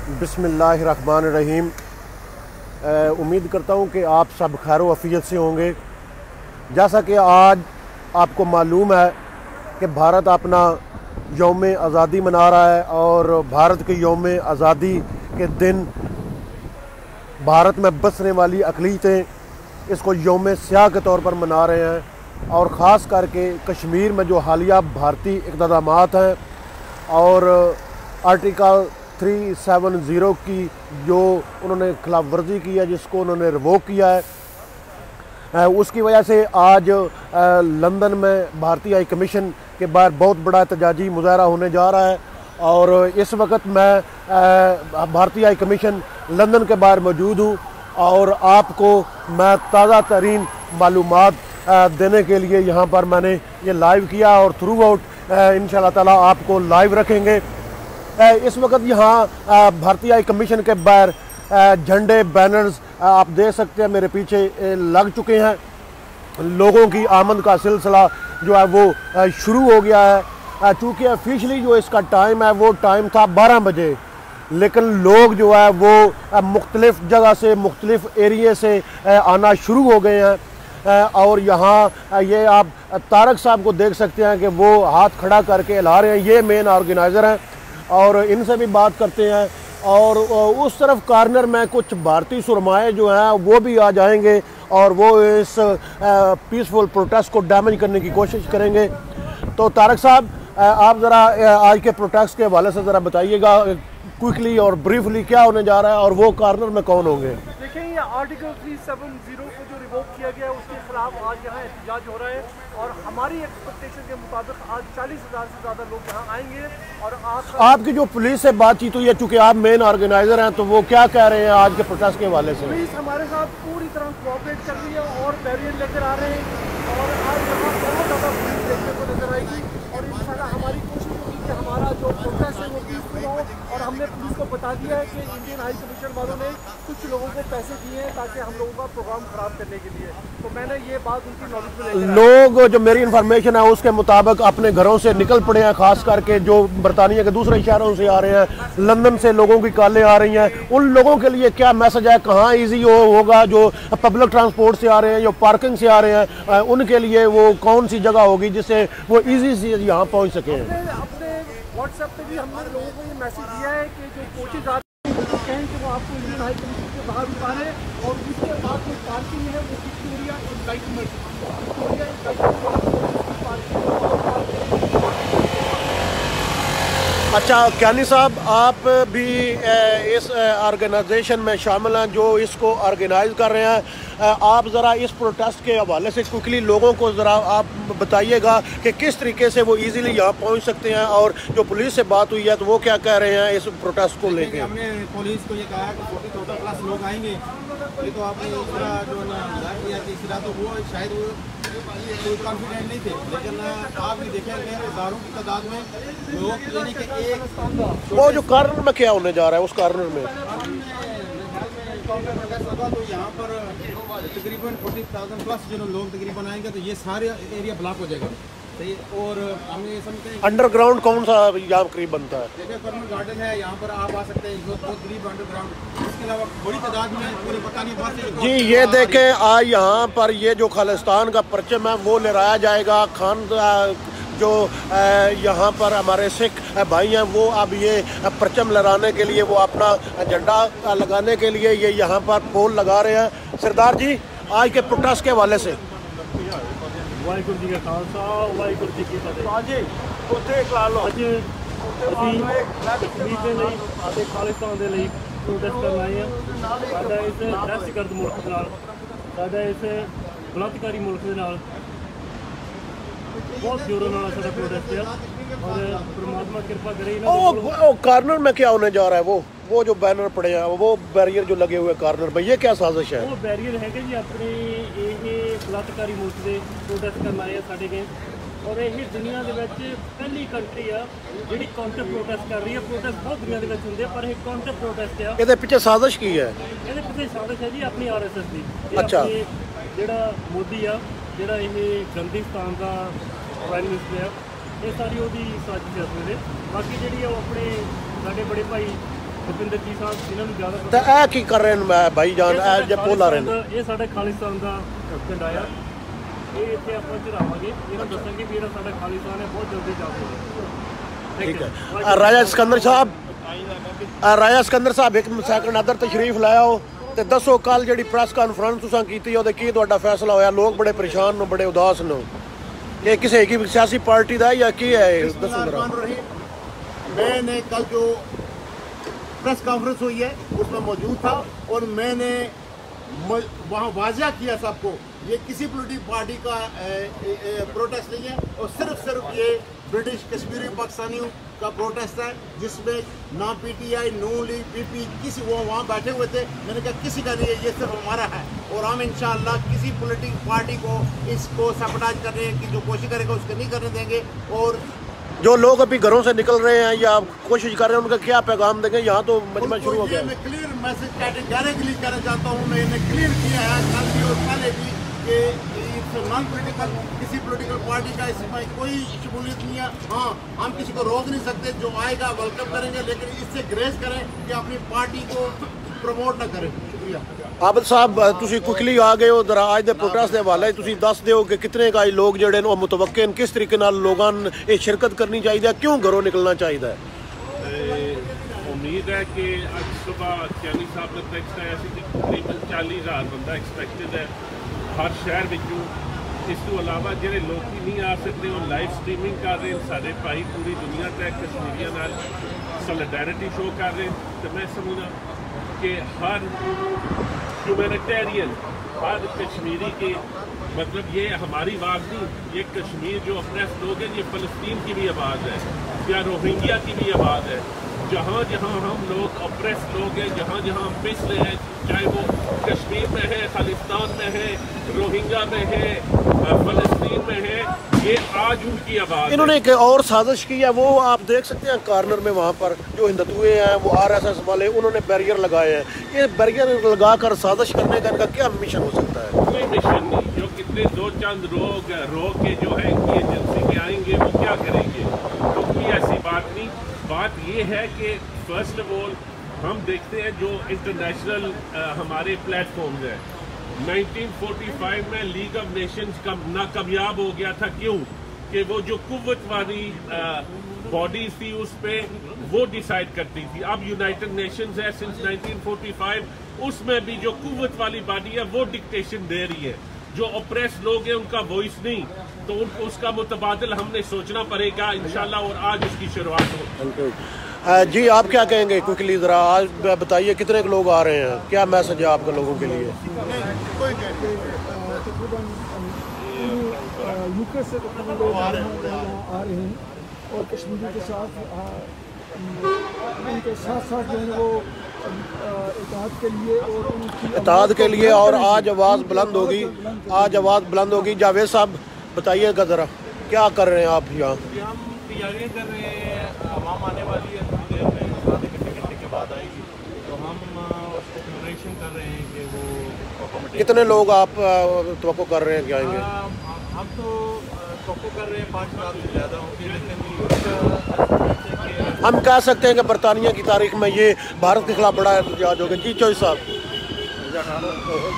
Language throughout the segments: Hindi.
बिस्मिल्लाहिर्रहमानिर्रहीम। उम्मीद करता हूँ कि आप सब खैर वफ़ियत से होंगे। जैसा कि आज आपको मालूम है कि भारत अपना यौम आज़ादी मना रहा है और भारत के यौम आज़ादी के दिन भारत में बसने वाली अक़लीतें इसको यौम स्याह के तौर पर मना रहे हैं। और ख़ास करके कश्मीर में जो हालिया भारतीय इक़दामात हैं और आर्टिकल 370 की जो उन्होंने खिलाफ वर्जी की है, जिसको उन्होंने रिवोक किया है, उसकी वजह से आज लंदन में भारतीय हाई कमीशन के बाहर बहुत बड़ा एहतजाजी मुजाहरा होने जा रहा है। और इस वक्त मैं भारतीय हाई कमीशन लंदन के बाहर मौजूद हूँ और आपको मैं ताज़ा तरीन मालूमात देने के लिए यहाँ पर मैंने ये लाइव किया और थ्रू आउट इंशाअल्लाह ताला आपको लाइव रखेंगे। इस वक्त यहाँ भारतीय हाई कमीशन के बाहर झंडे बैनर्स आप देख सकते हैं मेरे पीछे लग चुके हैं। लोगों की आमद का सिलसिला जो है वो शुरू हो गया है। चूँकि ऑफिशियली जो इसका टाइम है वो टाइम था 12 बजे, लेकिन लोग जो है वो मुख्तलिफ़ जगह से मुख्तलिफ़ एरिए से आना शुरू हो गए हैं। और यहाँ ये आप तारक साहब को देख सकते हैं कि वो हाथ खड़ा करके हिला रहे हैं। ये मेन ऑर्गेनाइज़र हैं और इनसे भी बात करते हैं। और उस तरफ कॉर्नर में कुछ भारतीय सुरमाए जो हैं वो भी आ जाएंगे और वो इस पीसफुल प्रोटेस्ट को डैमेज करने की कोशिश करेंगे। तो तारक साहब, आप ज़रा आज के प्रोटेस्ट के हवाले से ज़रा बताइएगा क्विकली और ब्रीफली क्या होने जा रहा है और वो कॉर्नर में कौन होंगे। देखिए, ये आर्टिकल 370 को जो रिवोक किया गया है उसके खिलाफ आज यहाँ एहतजाज हो रहा है और हमारी एक्सपेक्टेशन के मुताबिक आज 40,000 से ज़्यादा लोग यहाँ आएंगे। और आपकी जो पुलिस से बातचीत हुई है, चूँकि आप मेन ऑर्गेनाइजर हैं, तो वो क्या कह रहे हैं आज के प्रोटेस्ट के हवाले से? पुलिस हमारे साथ पूरी तरह कोऑपरेट कर रही है और बैरियर लेकर आ रहे हैं और आज यहाँ बहुत ज़्यादा पुलिस देखने को नजर आएगी। और इंशाल्लाह हमारी कोशिश होगी कि हमारा जो प्रोटेस्ट है वो पीसफुल हो। और हमने पुलिस को बता दिया है कि इंडियन हाई कमीशन वालों ने कुछ लोगों को पैसे दिए हैं ताकि हम लोगों का प्रोग्राम खराब करने के लिए। तो मैंने ये बात उनकी नॉलेज में लेकर लोग जो मेरी इन्फॉर्मेशन है उसके मुताबिक अपने घरों से निकल पड़े हैं, खास करके जो बरतानिया के दूसरे शहरों से आ रहे हैं, लंदन से लोगों की कॉलें आ रही हैं। उन लोगों के लिए क्या मैसेज है, कहाँ ईजी होगा? जो पब्लिक ट्रांसपोर्ट से आ रहे हैं, जो पार्किंग से आ रहे हैं, उनके लिए वो कौन सी जगह होगी जिससे वो ईजी से यहाँ पहुँच सके? अपने व्हाट्सएप पे भी हमने लोगों को ये मैसेज दिया है कि जो कोचेज आ रहे हैं कहें कि वो आपको इंडियन हाई कमीशन के बाहर उतारे और उसके बाद जो पार्किंग है वो विक्टोरिया अच्छा क्यानी साहब, आप भी इस ऑर्गेनाइजेशन में शामिल हैं जो इसको ऑर्गेनाइज कर रहे हैं। आप ज़रा इस प्रोटेस्ट के हवाले से क्विकली लोगों को ज़रा आप बताइएगा कि किस तरीके से वो इजीली यहाँ पहुँच सकते हैं और जो पुलिस से बात हुई है तो वो क्या कह रहे हैं इस प्रोटेस्ट को लेके? हमने पुलिस को ये कहा कि 40,000+ लोग आएंगे। ये तो आपने जो तो वो शायद वो कोई कॉन्फिडेंट नहीं थे, लेकिन आप भी देखेंगे हज़ारों की तादाद में लोग, यानी कि एक वो जो कॉर्नर में क्या होने जा रहा है उस कॉर्नर में तो यहाँ पर तकरीबन 40,000+ जो लोग तकरीबन आएंगे तो ये सारे एरिया ब्लॉक हो जाएगा। सही। और हम ये समझते हैं अंडरग्राउंड कौन सा यहाँ करीब बनता है? देखिए, कर्नल गार्डन है, यहाँ पर आप आ सकते हैं, बहुत करीब अंडरग्राउंड। इसके अलावा बड़ी तादाद में पूरे पता नहीं बात जी। ये देखें, आज यहाँ पर ये जो खालिस्तान का परचम है वो लहराया जाएगा। खान जो यहाँ पर हमारे सिख भाई हैं वो अब ये परचम लहराने के लिए, वो अपना झंडा लगाने के लिए ये यहाँ पर पोल लगा रहे हैं। सरदार जी, आज के प्रोटेस्ट के हवाले से। वाहिगुरू जी का खालसा, वाहिगुरू जी की फतेह। ਅੱਜ ਅਸੀਂ ਕਸ਼ਮੀਰ ਦੇ ਲਈ ਅਤੇ ਖਾਲਿਸਤਾਨ ਦੇ ਲਈ ਪ੍ਰੋਟੈਸਟ ਕਰਨ ਆਏ ਹਾਂ। ਸਾਡਾ ਇਸ ਦਹਿਸ਼ਤਗਰਦ ਮੁਲਕ ਦੇ ਨਾਲ, ਸਾਡਾ ਇਸ ਬਲਾਤਕਾਰੀ ਮੁਲਕ ਦੇ ਨਾਲ बहुत जोरों ਨਾਲ ਸਾਡਾ प्रोटेस्ट है और परमात्मा कृपा करे। ओ कॉर्नर में क्या होने जा रहा है? वो जो बैनर पड़े हैं, वो बैरियर जो लगे हुए कॉर्नर में, ये क्या साजिश है? वो बैरियर है कि जी अपने ये बलात्कारी मुल्क से प्रोटेस्ट करना आए साढ़े गए और ये दुनिया के पहली कंट्री आ जी काउंटर प्रोटेस्ट कर रही है। प्रोटेस्ट बहुत दुनिया के होंगे पर एक काउंटर प्रोटेस्ट है। ये पिछे साजिश की है? ये पिछे साजिश है जी अपनी RSS की। अच्छा। जो मोदी आ जो ये गंदिस्तान का प्राइम मिनिस्टर है, ये सारी वो साजिश है। बाकी जी अपने साढ़े बड़े भाई भुपिंदर जी साहब इन्होंने ज़्यादा तो ਇਹ ਕੀ ਕਰ ਰਹੇ ਨੇ ਭਾਈ ਜਾਨ ਇਹ ਜੇ ਪੋਲ ਆ ਰਹੇ ਨੇ ਇਹ ਸਾਡੇ ਖਾਲਿਸਤਾਨ ਦਾ ਪਿੰਡ ਆਇਆ ਇਹ ਇੱਥੇ ਆਪਾਂ ਚੜਾਵਾਂਗੇ ਇਹਨਾਂ ਦੱਸਾਂਗੇ ਵੀ ਜਿਹੜਾ ਸਾਡਾ ਖਾਲਿਸਤਾਨ ਹੈ ਬਹੁਤ ਜਲਦੀ ਜਾਵੇਗਾ ਠੀਕ ਹੈ ਰਾਜਾ ਸਿਕੰਦਰ ਸਾਹਿਬ ਰਾਜਾ ਸਿਕੰਦਰ ਸਾਹਿਬ ਇੱਕ ਸੈਕਿੰਡ ਅਦਰ ਤਸ਼ਰੀਫ ਲਾਇਓ ਤੇ ਦੱਸੋ ਕੱਲ ਜਿਹੜੀ ਪ੍ਰੈਸ ਕਾਨਫਰੰਸ ਤੁਸੀਂ ਕੀਤੀ ਉਹਦੇ ਕੀ ਤੁਹਾਡਾ ਫੈਸਲਾ ਹੋਇਆ ਲੋਕ ਬੜੇ ਪਰੇਸ਼ਾਨ ਨੇ ਬੜੇ ਉਦਾਸ ਨੇ ਇਹ ਕਿਸੇ की सियासी पार्टी का या की है दसो जरा मैंने कल जो प्रेस कॉन्फ्रेंस हुई है उसमें मौजूद था और मैंने वहाँ वाजिया किया सबको ये किसी पॉलिटिकल पार्टी का प्रोटेस्ट नहीं है और सिर्फ ये ब्रिटिश कश्मीरी पाकिस्तानियों का प्रोटेस्ट है जिसमें ना पीटीआई नून लीग पीपी किसी वो वहाँ बैठे हुए थे मैंने कहा किसी का नहीं है ये सिर्फ हमारा है और हम इंशाअल्लाह किसी पॉलिटिकल पार्टी को इसको सैबोटेज करने की जो कोशिश करेगा उसको नहीं करने देंगे और जो लोग अभी घरों से निकल रहे हैं या कोशिश कर रहे हैं उनका क्या पैगाम देंगे यहाँ तो मजमा शुरू हो गया मैं क्लियर मैसेज कैटेगरिकली कहना चाहता हूँ मैंने क्लियर किया है कल भी और पहले भी कि नॉन पॉलिटिकल किसी पॉलिटिकल पार्टी का इसमें कोई शमूलियत नहीं है हाँ हम किसी को रोक नहीं सकते जो आएगा वेलकम करेंगे लेकिन इससे ग्रेस करें कि अपनी पार्टी को प्रमोट ना करें शुक्रिया आबिद साहब ਤੁਸੀਂ ਕੁਇਕਲੀ ਆ ਗਏ ਹੋ ਜ਼ਰਾ ਅੱਜ ਦੇ ਪ੍ਰੋਟੈਸਟ ਦੇ ਹਵਾਲੇ ਤੁਸੀਂ ਦੱਸ ਦਿਓ ਕਿ ਕਿਤਨੇ ਕਾਈ ਲੋਕ ਜਿਹੜੇ ਨੇ ਉਹ ਮੁਤਵੱਕੇ ਹਨ ਕਿਸ ਤਰੀਕੇ ਨਾਲ ਲੋਕਾਂ ਨੂੰ ਇਹ ਸ਼ਿਰਕਤ ਕਰਨੀ ਚਾਹੀਦੀ ਹੈ ਕਿਉਂ ਘਰੋਂ ਨਿਕਲਣਾ ਚਾਹੀਦਾ ਹੈ उम्मीद है कि आज सुबह चैनी साहब ने टेक्स्ट आया कि तकरीबन 40,000 बंदा एक्सपैक्टेड है हर शहर विचों इस तो अलावा ਜਿਹੜੇ ਲੋਕ ਹੀ ਨਹੀਂ ਆ ਸਕਦੇ ਉਹ ਲਾਈਵ ਸਟ੍ਰੀਮਿੰਗ ਕਰ ਰਹੇ ਸਾਡੇ ਭਾਈ ਪੂਰੀ ਦੁਨੀਆ ਤੇ ਕਸ਼ਮੀਰੀਆਂ ਨਾਲ ਸੋਲਿਡੈਰਿਟੀ ਸ਼ੋ ਕਰ ਰਹੇ ਤੇ ਮੈਂ ਸਮਝਦਾ कि हर ह्यूमैनिटेरियन हर कश्मीरी के मतलब ये हमारी आवाज़ नहीं ये कश्मीर जो अप्रेस लोग हैं ये फ़लस्तीन की भी आवाज़ है या रोहिंग्या की भी आवाज़ है जहाँ जहाँ हम लोग अप्रेस लोग हैं जहाँ जहाँ हम पिछले हैं चाहे वो कश्मीर में है खालिस्तान में है रोहिंग्या में है फ़लस्तीन में है ये आज उनकी आवाज़ इन्होंने एक और साजिश की है वो आप देख सकते हैं कॉर्नर में वहाँ पर जो हिंदुत्व हैं वो RSS वाले उन्होंने बैरियर लगाए हैं ये बैरियर लगाकर साजिश करने का इनका क्या मिशन हो सकता है कोई मिशन नहीं जो कितने दो चंद रोग के जो है कि एजेंसी के आएंगे वो क्या करेंगे तो कोई ऐसी बात नहीं बात ये है कि फर्स्ट ऑफ ऑल हम देखते हैं जो इंटरनेशनल हमारे प्लेटफॉर्म्स हैं 1945 में लीग ऑफ नेशंस का नाकामयाब हो गया था क्यों कि वो जो कुव्वत वाली बॉडीज थी उस पर वो डिसाइड करती थी अब यूनाइटेड नेशंस है सिंस 1945 उसमें भी जो कुव्वत वाली बॉडी है वो डिक्टेशन दे रही है जो ऑप्रेस लोग हैं उनका वॉइस नहीं तो उसका मुतबादल हमने सोचना पड़ेगा इंशाल्लाह और आज उसकी शुरुआत हो जी आप क्या कहेंगे क्विकली ज़रा आज बताइए कितने लोग आ रहे हैं क्या मैसेज है आपका लोगों के लिए यूके से लोग आ रहे हैं और कश्मीरी के साथ उनके साथ साथ जो है वो इत्तेहाद के लिए और आज आवाज़ बुलंद होगी आज आवाज़ बुलंद होगी जावेद साहब बताइएगा ज़रा क्या कर रहे हैं आप यहाँ हम तैयारियाँ कर रहे हैं आवाम आने वाली है थोड़ी देर में आधे घंटे के बाद आएगी तो हम उसको प्रिपरेशन कर रहे हैं कि वो कितने लोग आप तवक्को कर रहे हैं कि आएंगे हम तो तवक्को कर रहे हैं 5,000 से ज़्यादा होंगे लेकिन हम कह सकते हैं कि बरतानिया की तारीख में ये भारत के खिलाफ बड़ा एहतजाज होगा जी चौधरी साहब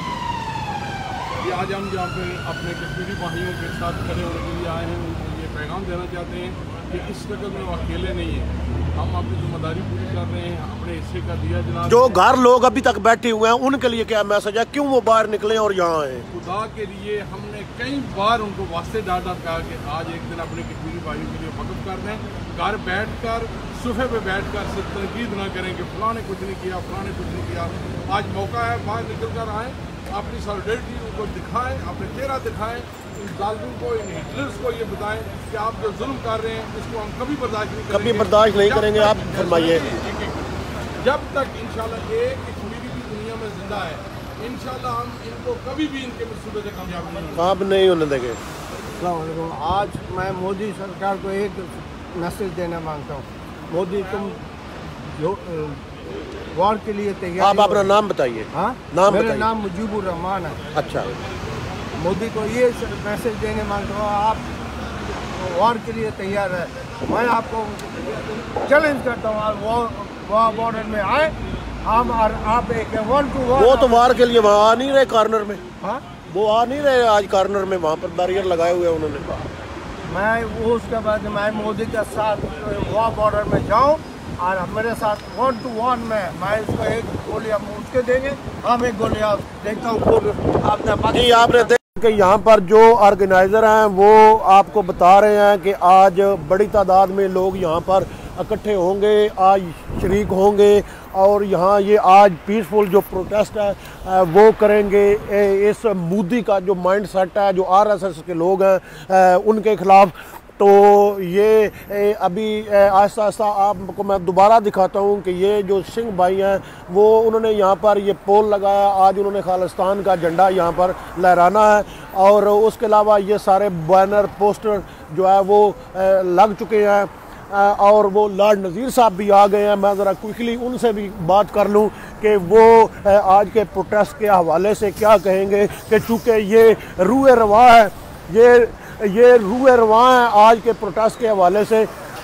आज हम यहाँ पे अपने कश्मीरी भाइयों के साथ खड़े होने के लिए आए हैं उनको ये पैगाम देना चाहते हैं कि इस स्ट्रगल में वो अकेले नहीं है हम अपनी जिम्मेदारी पूरी कर रहे हैं अपने हिस्से का दिया जनाब जो घर लोग अभी तक बैठे हुए हैं उनके लिए क्या मैसेज है क्यों वो बाहर निकले और यहाँ आए खुदा के लिए हमने कई बार उनको वास्ते डांटा कहा कि आज एक दिन अपने कश्मीरी भाइयों के लिए वक़्फ़ कर दें घर बैठ कर सोफे पे बैठ कर सिर्फ तनकीद ना करें कि फ़लाँ ने कुछ नहीं किया फ़लाँ ने कुछ नहीं किया आज मौका है बाहर निकल कर आएँ अपनी सॉलिडेरिटी उनको दिखाएं अपने चेहरा दिखाएं इन जालिमों को इन हिटलर्स को ये बताएं कि आप जो जुल्म कर रहे हैं इसको हम कभी बर्दाश्त नहीं करेंगे कभी बर्दाश्त नहीं करेंगे आप फरमाइए जब तक इंशाल्लाह एक कश्मीरी भी दुनिया में जिंदा है इंशाल्लाह हम इनको कभी भी इनके मंसूबे से कामयाब नहीं होने देंगे आज मैं मोदी सरकार को एक मैसेज देना मांगता हूँ मोदी तुम जो वॉर के लिए तैयार आप अपना नाम बताइए हाँ नाम मेरा बताइए। नाम मुजीबुर रहमान है अच्छा मोदी को ये मैसेज देने मांगता हूँ आप वॉर के लिए तैयार है मैं आपको चैलेंज करता हूँ वहाँ बॉर्डर में आए हम और आप एक 1 to 1। वो तो वार के लिए वहाँ आ नहीं रहे कॉर्नर में, हाँ वो आ नहीं रहे आज कॉर्नर में, वहाँ पर बैरियर लगाए हुए हैं उन्होंने। मैं वो उसके बाद मैं मोदी के साथ वहाँ बॉर्डर में जाऊँ और मेरे साथ 1 to 1 में मैं इसको एक गोली हम उसके देंगे, हम एक गोली आप देखता हूँ आपने जी। आपने देखा कि यहाँ पर जो ऑर्गेनाइज़र हैं वो आपको बता रहे हैं कि आज बड़ी तादाद में लोग यहाँ पर इकट्ठे होंगे, आज शरीक होंगे और यहाँ ये आज पीसफुल जो प्रोटेस्ट है वो करेंगे। इस मोदी का जो माइंड सेट है, जो आरएसएस के लोग हैं उनके खिलाफ। तो ये अभी आहिस्ता आहिस्ता आपको मैं दोबारा दिखाता हूँ कि ये जो सिंह भाई हैं वो उन्होंने यहाँ पर ये पोल लगाया, आज उन्होंने खालिस्तान का झंडा यहाँ पर लहराना है। और उसके अलावा ये सारे बैनर पोस्टर जो है वो लग चुके हैं और वो लॉर्ड नज़ीर साहब भी आ गए हैं। मैं ज़रा क्विकली उनसे भी बात कर लूँ कि वो आज के प्रोटेस्ट के हवाले से क्या कहेंगे, कि चूँकि ये रूए रवा है, ये रूए रवा है आज के प्रोटेस्ट के हवाले से।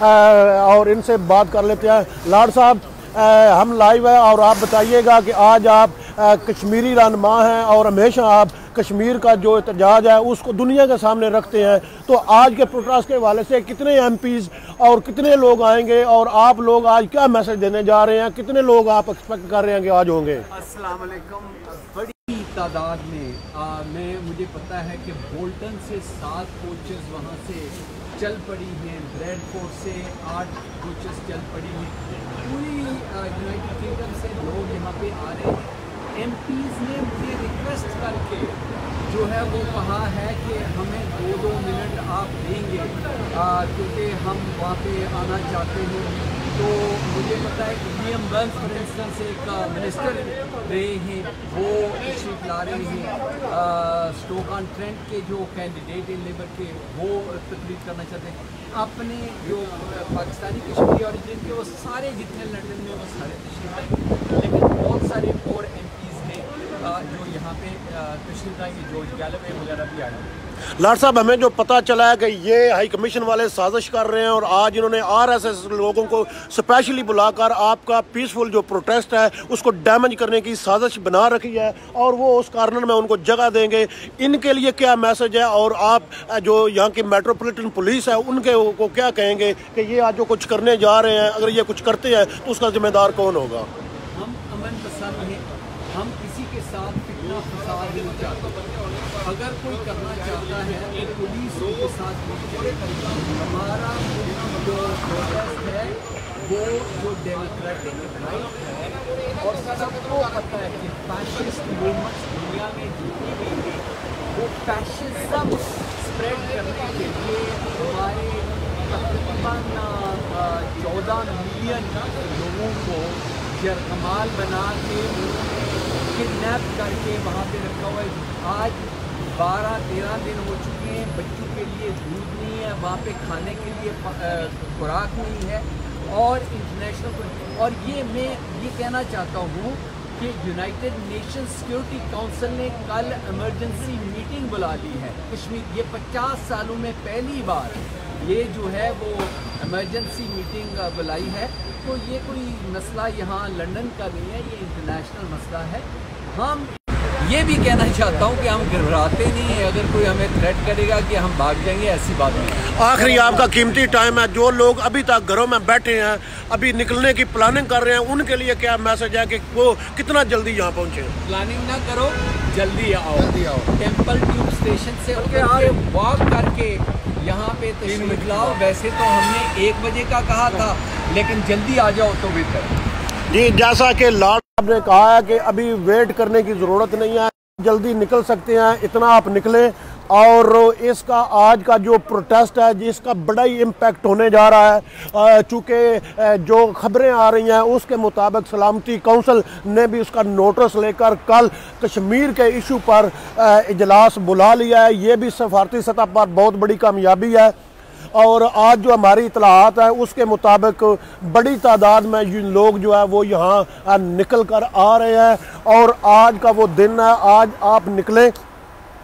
और इनसे बात कर लेते हैं। लॉर्ड साहब, हम लाइव है और आप बताइएगा कि आज आप कश्मीरी रहनुमा हैं और हमेशा आप कश्मीर का जो एहतजाज है उसको दुनिया के सामने रखते हैं। तो आज के प्रोटेस्ट के हवाले से कितने एमपीज़ और कितने लोग आएंगे और आप लोग आज क्या मैसेज देने जा रहे हैं, कितने लोग आप एक्सपेक्ट कर रहे हैं कि आज होंगे? अस्सलाम वालेकुम। बड़ी तादाद में मुझे पता है कि बोल्टन से 7 कोचेस वहाँ से चल पड़ी हैं, ब्रैडफोर्ड से 8 कोचेस चल पड़ी हैं, पूरी यूनाइटेड किंगडम से लोग यहाँ पे आ रहे हैं। एमपीज़ ने मुझे रिक्वेस्ट करके जो है वो कहा है कि हमें 2-2 मिनट आप देंगे क्योंकि हम वहाँ पे आना चाहते हैं। तो मुझे पता है कि विलियम बर्न्स फॉर इंस्टेंस एक मिनिस्टर रहे हैं, वो तशरीफ ला रहे हैं। स्टोक ऑन ट्रेंट के जो कैंडिडेट हैं लेबर के, वो तकरीर करना चाहते हैं। अपने जो पाकिस्तानी कश्मीरी ओरिजिन के वो सारे जितने लंदन में वो सारे तशरीफ आए, लेकिन बहुत सारे और एमपीज़ ने जो यहाँ पे तशरीफ लाएंगे, जॉर्ज गैलवे वगैरह भी आए। लॉर्ड साहब, हमें जो पता चला है कि ये हाई कमीशन वाले साजिश कर रहे हैं और आज इन्होंने आरएसएस लोगों को स्पेशली बुलाकर आपका पीसफुल जो प्रोटेस्ट है उसको डैमेज करने की साजिश बना रखी है और वो उस कॉर्नर में उनको जगह देंगे। इनके लिए क्या मैसेज है और आप जो यहाँ की मेट्रोपॉलिटन पुलिस है उनके को क्या कहेंगे कि ये आज जो कुछ करने जा रहे हैं, अगर ये कुछ करते हैं तो उसका जिम्मेदार कौन होगा? हम अमन पसंद हैं, हम किसी के साथ फितना फसाद नहीं चाहते। अगर कोई करना चाहता है तो पुलिस के साथ हमारा जो प्रोटेस्ट है वो जो डेमोक्रेटिक राइट है और सबको पता है कि फैशिस्ट मूवमेंट्स दुनिया में जितनी भी है वो फैशिज्म स्प्रेड करने के लिए हमारे तकरीबन 14 मिलियन लोगों को जरकमाल बना के किडनैप करके वहाँ पे रखा हुआ है। आज 12-13 दिन हो चुके हैं, बच्चों के लिए दूध नहीं है, वहाँ पे खाने के लिए खुराक नहीं है और इंटरनेशनल। और ये मैं ये कहना चाहता हूँ कि यूनाइटेड नेशन सिक्योरिटी काउंसिल ने कल इमरजेंसी मीटिंग बुला ली है कश्मीर। ये 50 सालों में पहली बार ये जो है वो इमरजेंसी मीटिंग बुलाई है। तो ये कोई मसला यहाँ लंदन का नहीं है, ये इंटरनेशनल मसला है। हम ये भी कहना चाहता हूँ कि हम घबराते नहीं हैं, अगर कोई हमें थ्रेट करेगा कि हम भाग जाएंगे, ऐसी बात नहीं। आखिरी आपका कीमती टाइम है, जो लोग अभी तक घरों में बैठे हैं, अभी निकलने की प्लानिंग कर रहे हैं, उनके लिए क्या मैसेज है कि वो कितना जल्दी यहाँ पहुँचे? प्लानिंग ना करो, जल्दी आओ टेम्पल ट्यूब स्टेशन से वॉक करके यहाँ पे तशरीफ लाओ। वैसे तो हमने 1 बजे का कहा था, लेकिन जल्दी आ जाओ तो बेहतर। जी, जैसा कि लॉर्ड साहब ने कहा है कि अभी वेट करने की ज़रूरत नहीं है, जल्दी निकल सकते हैं, इतना आप निकलें। और इसका आज का जो प्रोटेस्ट है जिसका बड़ा ही इम्पैक्ट होने जा रहा है, चूँकि जो खबरें आ रही हैं उसके मुताबिक सलामती काउंसिल ने भी उसका नोटिस लेकर कल कश्मीर के इशू पर इजलास बुला लिया है। ये भी सफारती सतह पर बहुत बड़ी कामयाबी है। और आज जो हमारी इतलाहात है उसके मुताबिक बड़ी तादाद में लोग जो है वो यहाँ निकल कर आ रहे हैं और आज का वो दिन है, आज आप निकलें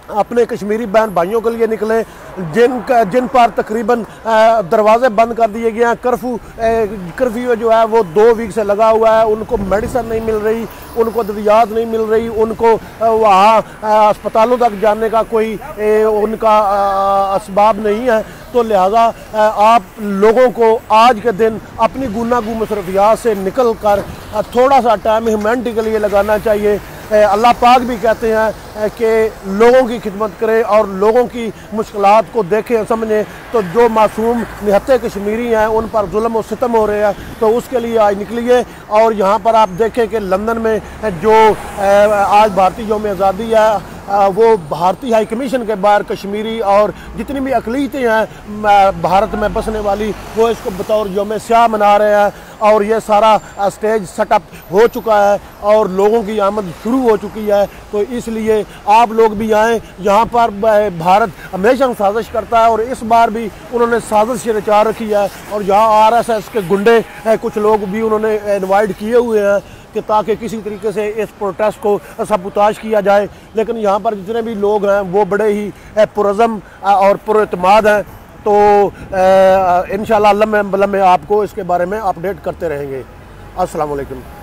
अपने कश्मीरी बहन भाइयों के लिए निकलें, जिन पर तकरीबन दरवाजे बंद कर दिए गए हैं। कर्फ्यू जो है वो 2 वीक से लगा हुआ है। उनको मेडिसिन नहीं मिल रही, उनको अद्वियात नहीं मिल रही, उनको वहाँ अस्पतालों तक जाने का कोई उनका असबाब नहीं है। तो लिहाजा आप लोगों को आज के दिन अपनी गुनागू मसरूफियात से निकल कर थोड़ा सा टाइम ह्यूमैनिटी के लिए लगाना चाहिए। अल्लाह पाक भी कहते हैं कि लोगों की खिदमत करें और लोगों की मुश्किलात को देखें समझें। तो जो मासूम निहत्ते कश्मीरी हैं उन पर जुल्म और सितम हो रहे हैं, तो उसके लिए आज निकलिए। और यहाँ पर आप देखें कि लंदन में जो आज भारतीय यौम आज़ादी है, वो भारतीय हाई कमीशन के बाहर कश्मीरी और जितनी भी अक़लियतें हैं भारत में बसने वाली, वो इसको बतौर यौम स्याह मना रहे हैं। और ये सारा स्टेज सेटअप हो चुका है और लोगों की आमद शुरू हो चुकी है। तो इसलिए आप लोग भी आएँ। यहाँ पर भारत हमेशा साजिश करता है और इस बार भी उन्होंने साजिश रचा रखी है। और यहाँ RSS के गुंडे कुछ लोग भी उन्होंने इनवाइट किए हुए हैं कि ताकि किसी तरीके से इस प्रोटेस्ट को सबूताज किया जाए। लेकिन यहाँ पर जितने भी लोग हैं वो बड़े ही पुरज़म और पुरएतमाद हैं। तो इंशाअल्लाह लम्हे आपको इसके बारे में अपडेट करते रहेंगे। अस्सलाम वालेकुम।